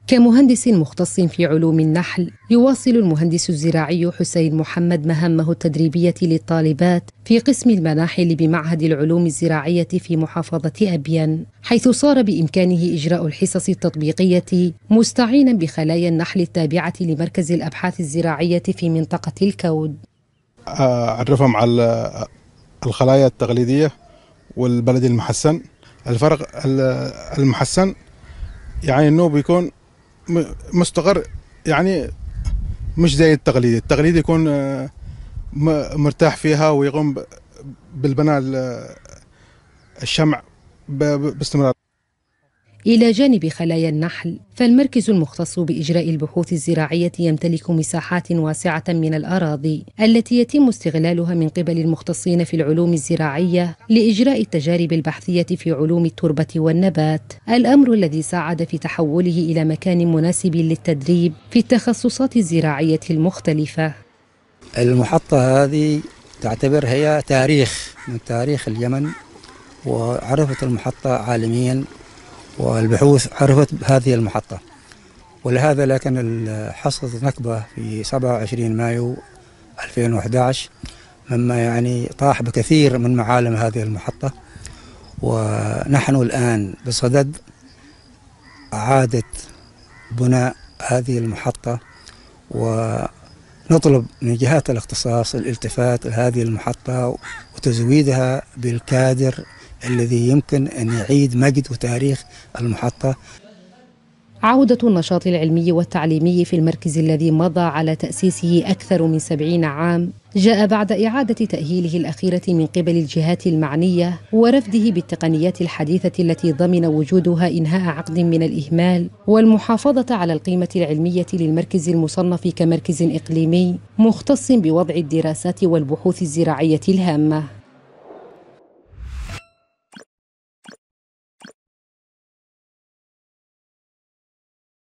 كمهندس مختص في علوم النحل، يواصل المهندس الزراعي حسين محمد مهامه التدريبية للطالبات في قسم المناحل بمعهد العلوم الزراعية في محافظة أبين، حيث صار بإمكانه إجراء الحصص التطبيقية مستعينا بخلايا النحل التابعة لمركز الأبحاث الزراعية في منطقة الكود. أعرفهم على الخلايا التقليدية والبلدي المحسن. الفرق المحسن يعني أنه بيكون مستقر، يعني مش زي التقليدي. التقليدي يكون مرتاح فيها ويقوم بالبناء الشمع باستمرار. إلى جانب خلايا النحل، فالمركز المختص بإجراء البحوث الزراعية يمتلك مساحات واسعة من الأراضي التي يتم استغلالها من قبل المختصين في العلوم الزراعية لإجراء التجارب البحثية في علوم التربة والنبات، الأمر الذي ساعد في تحوله إلى مكان مناسب للتدريب في التخصصات الزراعية المختلفة. المحطة هذه تعتبر هي تاريخ من تاريخ اليمن، وعرفت المحطة عالميا، والبحوث عرفت بهذه المحطة، ولهذا لكن حصلت نكبة في 27 مايو 2011 مما يعني طاح بكثير من معالم هذه المحطة، ونحن الآن بصدد إعادة بناء هذه المحطة، ونطلب من جهات الاختصاص الالتفات لهذه المحطة وتزويدها بالكادر الذي يمكن أن يعيد مجد وتاريخ المحطة. عودة النشاط العلمي والتعليمي في المركز الذي مضى على تأسيسه أكثر من 70 عام جاء بعد إعادة تأهيله الأخيرة من قبل الجهات المعنية ورفده بالتقنيات الحديثة التي ضمن وجودها إنهاء عقد من الإهمال والمحافظة على القيمة العلمية للمركز المصنف كمركز إقليمي مختص بوضع الدراسات والبحوث الزراعية الهامة.